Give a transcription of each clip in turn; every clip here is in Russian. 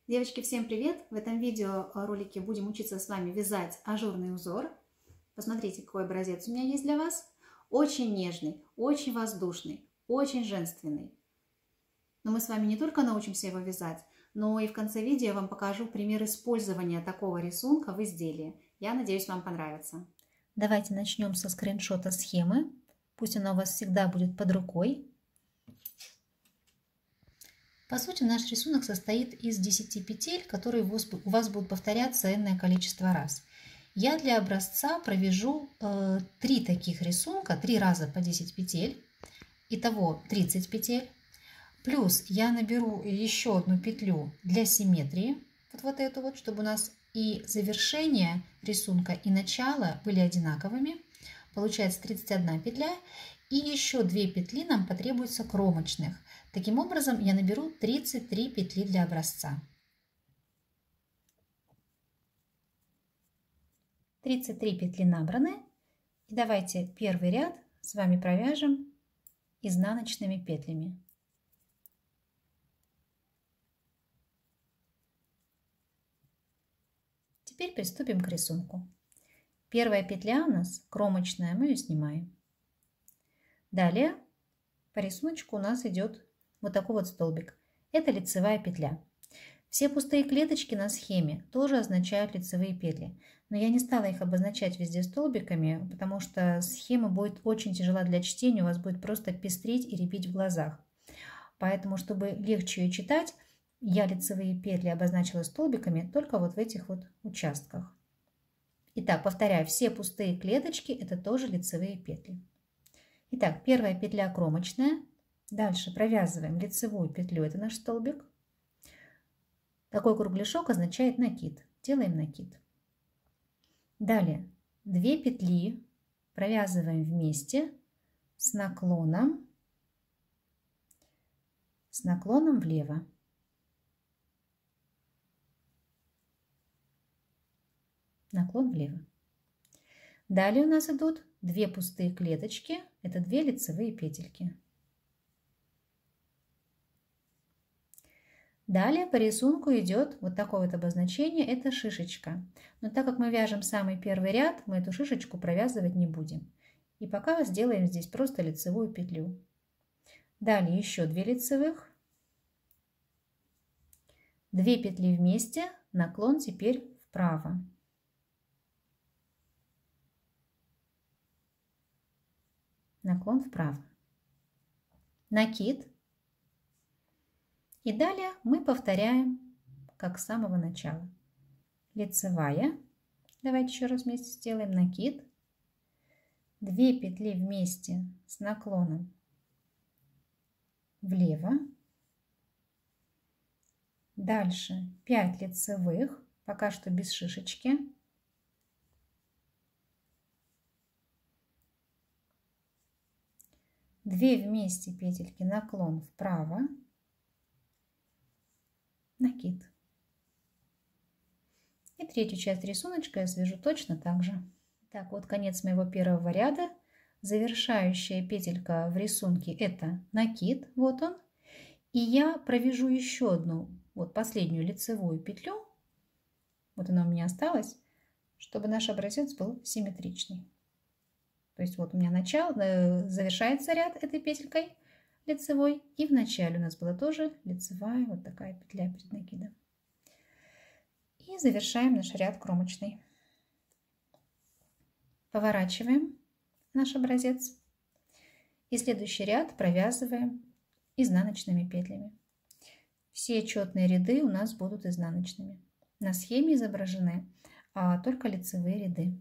Девочки, всем привет! В этом видеоролике будем учиться с вами вязать ажурный узор. Посмотрите, какой образец у меня есть для вас. Очень нежный, очень воздушный, очень женственный. Но мы с вами не только научимся его вязать, но и в конце видео я вам покажу пример использования такого рисунка в изделии. Я надеюсь, вам понравится. Давайте начнем со скриншота схемы. Пусть она у вас всегда будет под рукой. По сути, наш рисунок состоит из 10 петель, которые у вас будут повторяться энное количество раз. Я для образца провяжу 3 таких рисунка, 3 раза по 10 петель, итого 30 петель. Плюс я наберу еще одну петлю для симметрии, вот эту вот, чтобы у нас и завершение рисунка, и начало были одинаковыми. Получается 31 петля. И еще 2 петли нам потребуется кромочных. Таким образом, я наберу 33 петли для образца. 33 петли набраны. И давайте первый ряд с вами провяжем изнаночными петлями. Теперь приступим к рисунку. Первая петля у нас кромочная, мы ее снимаем. Далее по рисунку у нас идет вот такой вот столбик. Это лицевая петля. Все пустые клеточки на схеме тоже означают лицевые петли. Но я не стала их обозначать везде столбиками, потому что схема будет очень тяжела для чтения, у вас будет просто пестреть и рябить в глазах. Поэтому, чтобы легче ее читать, я лицевые петли обозначила столбиками только вот в этих вот участках. Итак, повторяю, все пустые клеточки это тоже лицевые петли. Итак, первая петля кромочная. Дальше провязываем лицевую петлю, это наш столбик. Такой кругляшок означает накид. Делаем накид. Далее 2 петли провязываем вместе с наклоном влево. Наклон влево. Далее у нас идут 2 пустые клеточки, это 2 лицевые петельки. Далее по рисунку идет вот такое вот обозначение, это шишечка. Но так как мы вяжем самый первый ряд, мы эту шишечку провязывать не будем. И пока сделаем здесь просто лицевую петлю. Далее еще 2 лицевых, 2 петли вместе, наклон теперь вправо. Наклон вправо. Накид. И далее мы повторяем, как с самого начала. Лицевая. Давайте еще раз вместе сделаем накид. 2 петли вместе с наклоном влево. Дальше 5 лицевых, пока что без шишечки. Две вместе петельки, наклон вправо, накид. И третью часть рисунка я свяжу точно так же. Так, вот конец моего первого ряда. Завершающая петелька в рисунке это накид, вот он. И я провяжу еще одну, вот последнюю лицевую петлю. Вот она у меня осталась, чтобы наш образец был симметричный. То есть вот у меня начало, завершается ряд этой петелькой лицевой. И в начале у нас была тоже лицевая вот такая петля перед накидом. И завершаем наш ряд кромочный. Поворачиваем наш образец. И следующий ряд провязываем изнаночными петлями. Все четные ряды у нас будут изнаночными. На схеме изображены только лицевые ряды.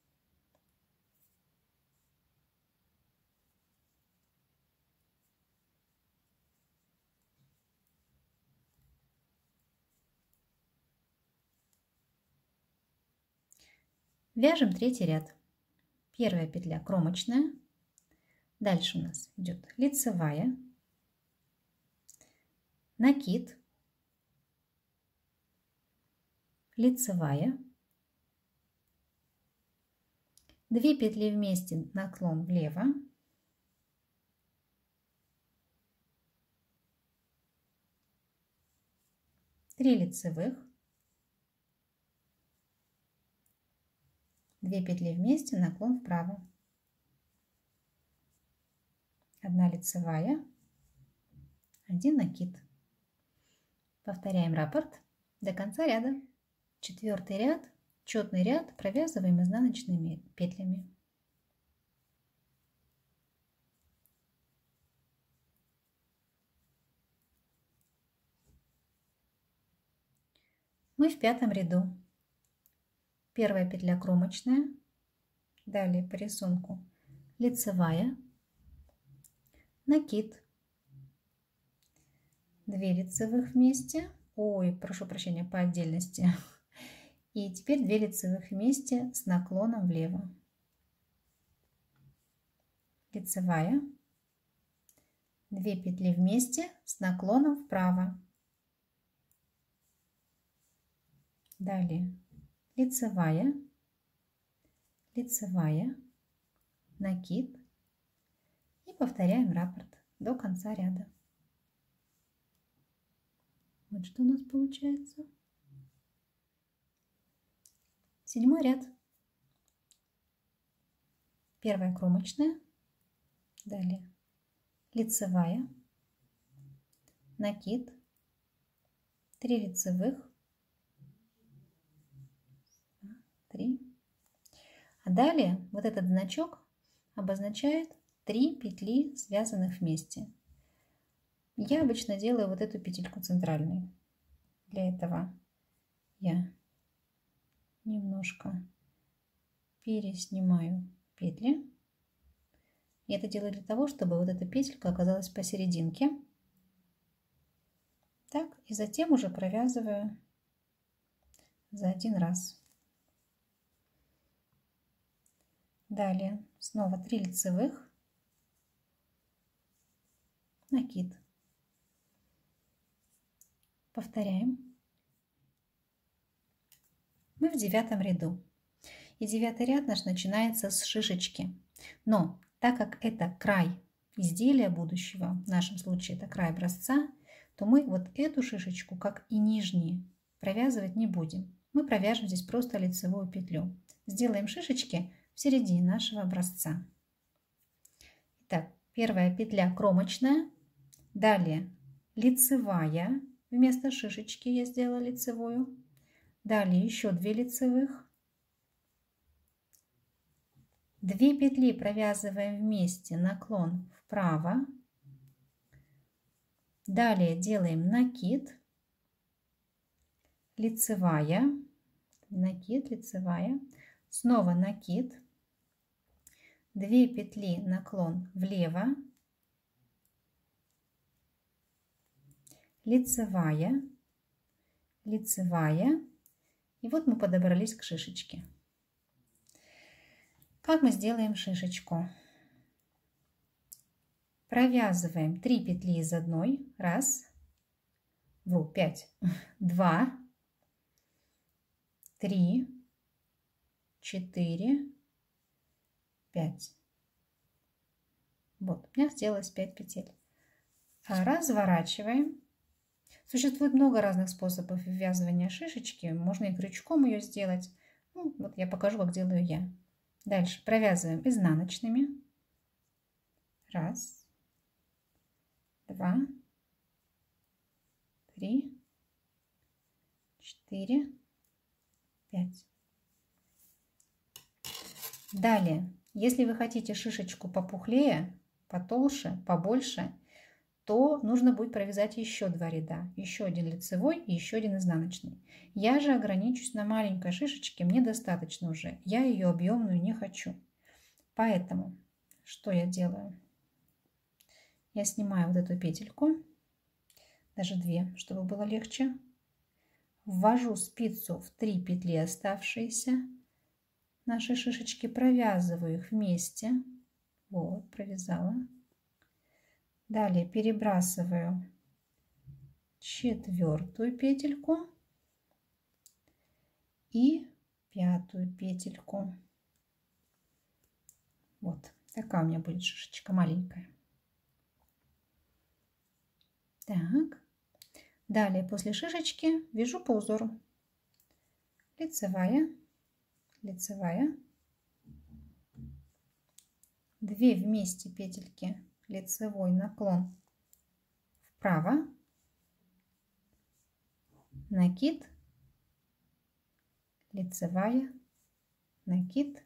Вяжем третий ряд. Первая петля кромочная. Дальше у нас идет лицевая, накид, лицевая, 2 петли вместе, наклон влево, 3 лицевых, 2 петли вместе, наклон вправо, 1 лицевая, 1 накид. Повторяем раппорт до конца ряда. 4-й ряд, четный ряд, провязываем изнаночными петлями. Мы в 5-м ряду. Первая петля кромочная, далее по рисунку лицевая, накид, 2 лицевых вместе, ой, прошу прощения, по отдельности, и теперь 2 лицевых вместе с наклоном влево, лицевая, 2 петли вместе с наклоном вправо, далее лицевая, лицевая, накид и повторяем раппорт до конца ряда. Вот что у нас получается. 7-й ряд. Первая кромочная, далее лицевая, накид, 3 лицевых, 3. А далее вот этот значок обозначает 3 петли, связанных вместе. Я обычно делаю вот эту петельку центральной. Для этого я немножко переснимаю петли. И это делаю для того, чтобы вот эта петелька оказалась посерединке. Так, и затем уже провязываю за 1 раз. Далее снова 3 лицевых, накид. Повторяем. Мы в 9-м ряду. И 9-й ряд наш начинается с шишечки. Но так как это край изделия будущего, в нашем случае это край образца, то мы вот эту шишечку, как и нижние, провязывать не будем. Мы провяжем здесь просто лицевую петлю. Сделаем шишечки в середине нашего образца. Итак, первая петля кромочная, далее лицевая, вместо шишечки я сделала лицевую, далее еще 2 лицевых, 2 петли провязываем вместе, наклон вправо, далее делаем накид, лицевая, накид, лицевая, снова накид, 2 петли, наклон влево, лицевая, лицевая, и вот мы подобрались к шишечке. Как мы сделаем шишечку? Провязываем 3 петли из одной, 5, 2, 3, 4, 5. Вот, у меня сделалось 5 петель. Разворачиваем. Существует много разных способов ввязывания шишечки. Можно и крючком ее сделать. Ну, вот я покажу, как делаю я. Дальше провязываем изнаночными. 1, 2, 3, 4, 5. Далее, если вы хотите шишечку попухлее, потолще, побольше, то нужно будет провязать еще 2 ряда. Еще 1 лицевой и еще 1 изнаночный. Я же ограничусь на маленькой шишечке, мне достаточно уже. Я ее объемную не хочу. Поэтому, что я делаю? Я снимаю вот эту петельку, даже 2, чтобы было легче. Ввожу спицу в 3 петли оставшиеся. Наши шишечки, провязываю их вместе. Вот, провязала. Далее перебрасываю 4-ю петельку и 5-ю петельку. Вот такая у меня будет шишечка маленькая. Так, Далее после шишечки вяжу по узору. Лицевая, лицевая, 2 вместе петельки, лицевой наклон вправо, накид, лицевая, накид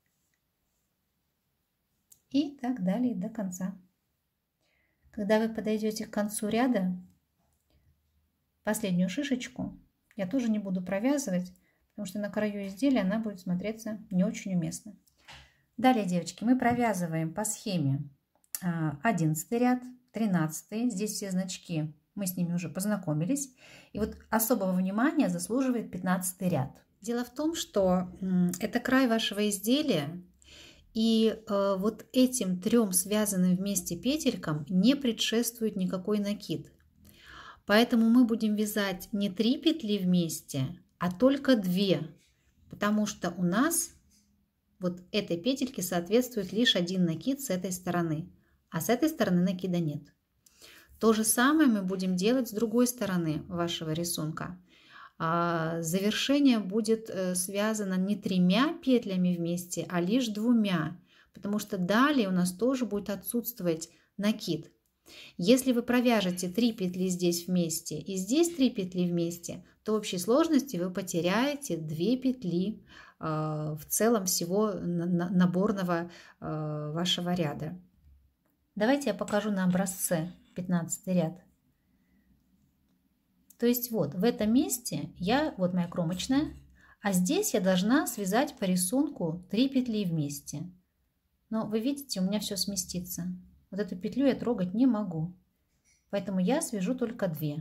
и так далее до конца. Когда вы подойдете к концу ряда, последнюю шишечку я тоже не буду провязывать, потому что на краю изделия она будет смотреться не очень уместно. Далее, девочки, мы провязываем по схеме 11 ряд, 13. Здесь все значки, мы с ними уже познакомились. И вот особого внимания заслуживает 15 ряд. Дело в том, что это край вашего изделия, и вот этим 3 связанным вместе петелькам не предшествует никакой накид. Поэтому мы будем вязать не 3 петли вместе, а только 2, потому что у нас вот этой петельке соответствует лишь 1 накид с этой стороны, а с этой стороны накида нет. То же самое мы будем делать с другой стороны вашего рисунка. Завершение будет связано не 3 петлями вместе, а лишь 2, потому что далее у нас тоже будет отсутствовать накид. Если вы провяжете 3 петли здесь вместе и здесь 3 петли вместе, то в общей сложности вы потеряете 2 петли в целом всего наборного вашего ряда. Давайте я покажу на образце 15 ряд. То есть вот в этом месте вот моя кромочная, а здесь я должна связать по рисунку 3 петли вместе. Но вы видите, у меня все сместится. Вот эту петлю я трогать не могу, поэтому я свяжу только 2.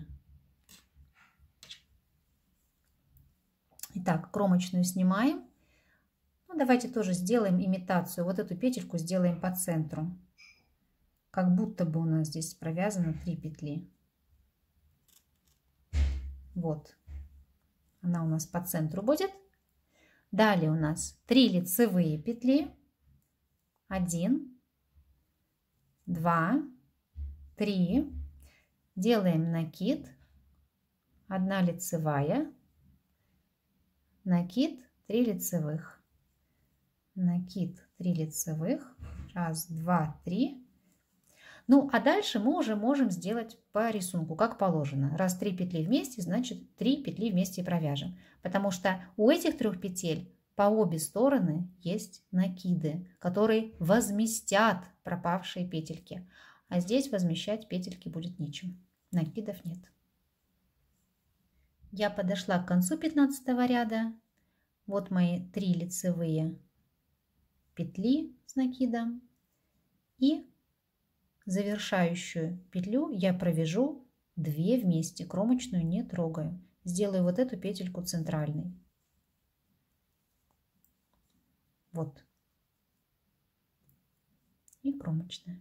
Итак, кромочную снимаем. Ну, давайте тоже сделаем имитацию. Вот эту петельку сделаем по центру, как будто бы у нас здесь провязано 3 петли. Вот, она у нас по центру будет. Далее у нас 3 лицевые петли. 1, 2, 3. Делаем накид. 1 лицевая. Накид, 3 лицевых. Накид, 3 лицевых. 1, 2, 3. Ну, а дальше мы уже можем сделать по рисунку, как положено. Раз 3 петли вместе, значит 3 петли вместе провяжем. Потому что у этих 3 петель по обе стороны есть накиды, которые возместят пропавшие петельки. А здесь возмещать петельки будет нечем. Накидов нет. Я подошла к концу 15 ряда. Вот мои 3 лицевые петли с накидом. И завершающую петлю я провяжу 2 вместе, кромочную не трогаю. Сделаю вот эту петельку центральной. Вот. И кромочная.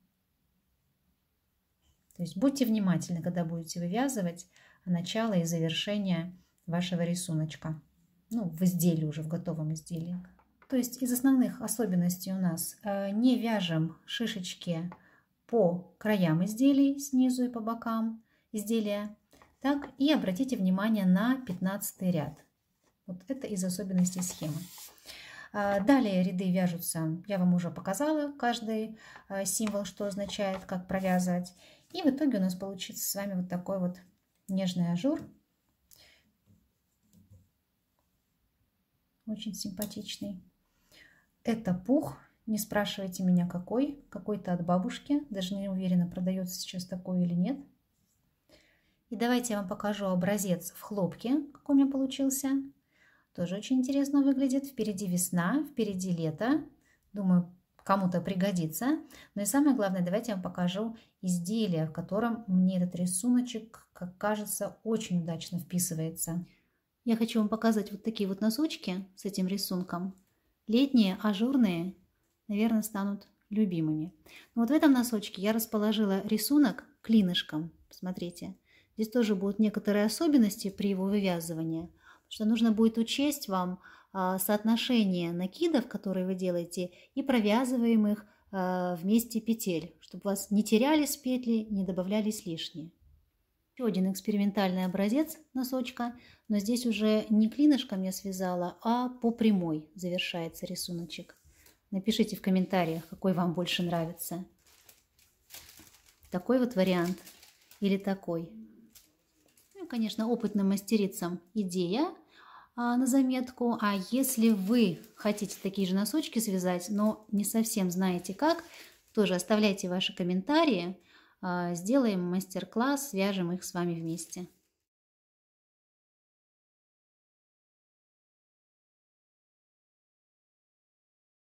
То есть будьте внимательны, когда будете вывязывать начало и завершение вашего рисуночка. Ну, в изделии уже, в готовом изделии. То есть из основных особенностей у нас не вяжем шишечки по краям изделий, снизу и по бокам изделия. Так, и обратите внимание на 15 ряд. Вот это из особенностей схемы. Далее ряды вяжутся, я вам уже показала каждый символ, что означает, как провязывать. И в итоге у нас получится с вами вот такой вот нежный ажур. Очень симпатичный. Это пух. Не спрашивайте меня какой. Какой-то от бабушки. Даже не уверена, продается сейчас такой или нет. И давайте я вам покажу образец в хлопке, какой у меня получился. Тоже очень интересно выглядит. Впереди весна, впереди лето. Думаю, кому-то пригодится. Но и самое главное, давайте я вам покажу изделие, в котором мне этот рисуночек, как кажется, очень удачно вписывается. Я хочу вам показать вот такие вот носочки с этим рисунком. Летние, ажурные, наверное, станут любимыми. Но вот в этом носочке я расположила рисунок клинышком. Посмотрите. Здесь тоже будут некоторые особенности при его вывязывании. Что нужно будет учесть вам соотношение накидов, которые вы делаете, и провязываемых вместе петель, чтобы у вас не терялись петли, не добавлялись лишние. Еще один экспериментальный образец носочка, но здесь уже не клинышком я связала, а по прямой завершается рисуночек. Напишите в комментариях, какой вам больше нравится. Такой вот вариант или такой. Ну, конечно, опытным мастерицам идея на заметку. А если вы хотите такие же носочки связать, но не совсем знаете как, тоже оставляйте ваши комментарии. Сделаем мастер-класс, свяжем их с вами вместе.